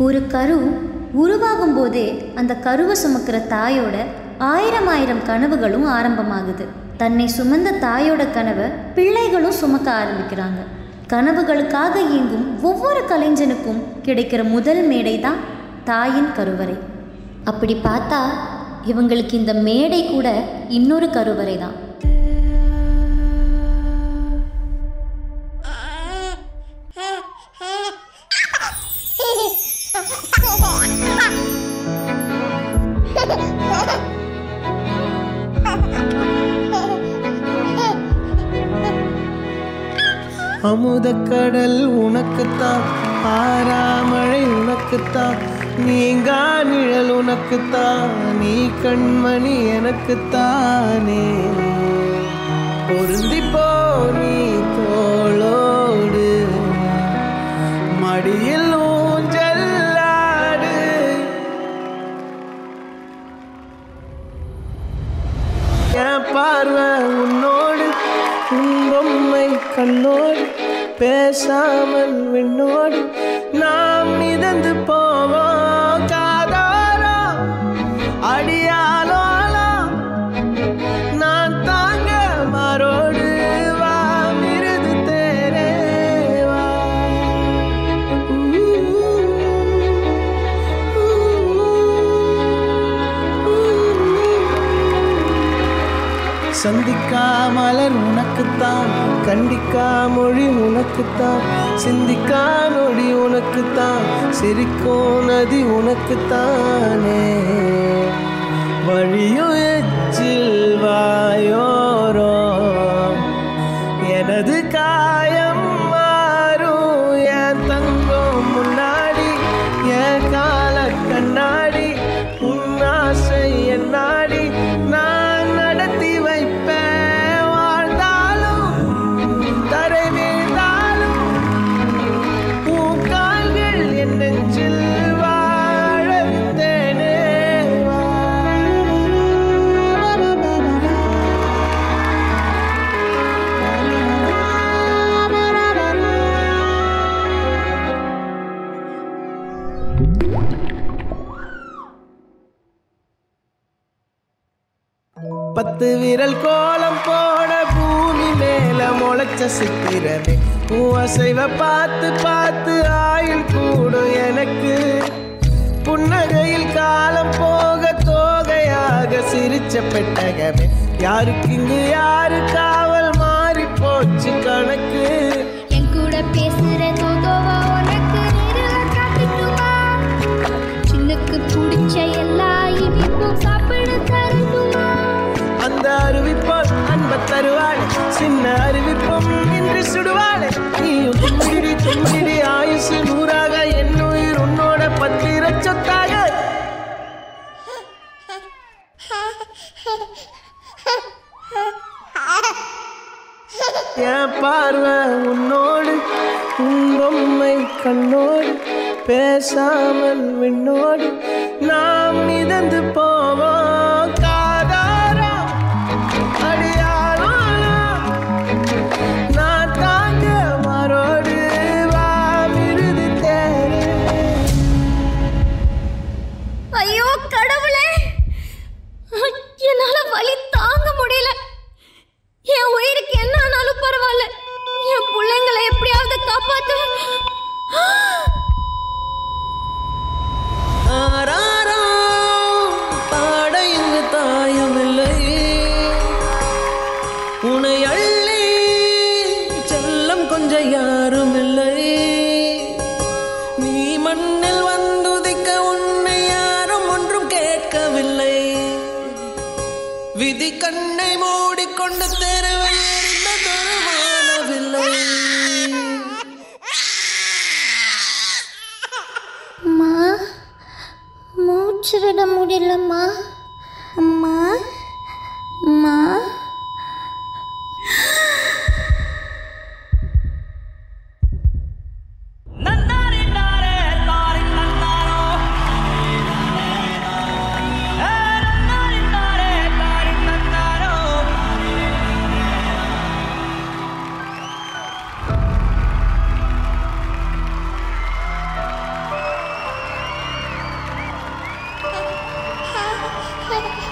ஒரு கரு உருவாகும் போதே அந்த கருவை சுமக்கிற தாயோட ஆயிரம் கனவுகளும் ஆரம்பமாகுது. தன்னை சுமந்த தாயோட கனவை பிள்ளைகளும் சுமக்க ஆரம்பிக்கிறாங்க. கனவுகளுக்காக இயங்கும் ஒவ்வொரு கலைஞனுக்கும் கிடைக்கிற முதல் மேடை தான் தாயின் கருவறை. அப்படி பார்த்தா இவங்களுக்கு இந்த மேடை கூட இன்னொரு கருவறை தான். அமுதக்கடல் உனக்குத்தான், ஆறாமழை உனக்குத்தான், நீங்கா நிழல் உனக்குத்தான், நீ கண்மணி எனக்குத்தானே. பொருந்திப்போ நீ தோளோடு, மடியில் ஊஞ்சல்லாடு. என் பார்வை உன்னோடு, உன் பொம்மை கண்ணோடு, பேசாமல் விண்ணோடு நாம் மிதந்து போவோம். காதாரோ அடியாலோலோ நான் தாங்க மாரோடு, வா மிருது தேரே வா. சந்திக்கா மலர் உனக்குத்தான், கண்டிக்கா மொழி உனக்குத்தான், சிந்திக்கா நொடி உனக்குத்தான், சிரிக்கும் நதி உனக்குத்தானே. வழியும் எச்சில் வாயோரோ எனது காயம் மாறும். என் தங்கம் முன்னாடி என் கால கண்ணாடி, உன் ஆசை என் நாடி நான் நடத்தி வைப்பேன். வாழ்ந்தாலும் தரை வீழ்ந்தாலும் உன் கால்கள் என் நெஞ்சில் வாழ விட்டேனே. பத்து விரல் கோலம் போட பூமி மேல முளைச்ச சித்திரமே, உன் அசைவ பார்த்து பார்த்து ஆயுள் கூடும் எனக்கு. புன்னகையில் காலம் போக தோகையாக சிரிச்ச பெட்டகமே, யாருக்கு இங்கு யாரு காவல் மாறி போச்சு கணக்கு. என் கூட பேசுற தோதோவா உனக்கு காட்டிட்டுமா, சின்னுக்கு பிடிச்ச எல்லா இனிப்பும் சாப்பிட தரணுமா. அந்த அருவிப்போல் அன்ப தருவாள், சின்ன அறிவிப்பும் இன்று சுடுவாளே. நீயும் தும்மிடி தும்மிடி ஆயுசு நூறாக, என் உயிர் உன்னோட பத்திர சொத்தாக. என் பார்வை உன்னோடு, உன் பொம்மை கண்ணோடு, பேசாமல் விண்ணோடு நாம் மிதந்து போவோம். காதாரா அடியாரோ நான் தாங்க மாரோடு, வா மிருது தேரே. ஐயோ கடவுளே, என்னால வலி தாங்க முடியல. என் உயிருக்கு என்ன ஆனாலும் பரவாயில்ல, என் பிள்ளைங்களை எப்படியாவது காப்பாத்து. ஆராரோ பாட இங்கு தாயமில்லை, உனை அள்ளி செல்லம் கொஞ்சம் யாரும் இல்லை. நீ மண்ணில் வந்துதிக்க உன்னை யாரும் ஒன்றும் கேட்கவில்லை. விதி கண்ணை மூடிக்கொண்டு தெருவில் எரிந்ததொரு வானவில்லை. அம்மா, மூச்சு விட முடியலம்மா. அம்மா அம்மா. பாய்.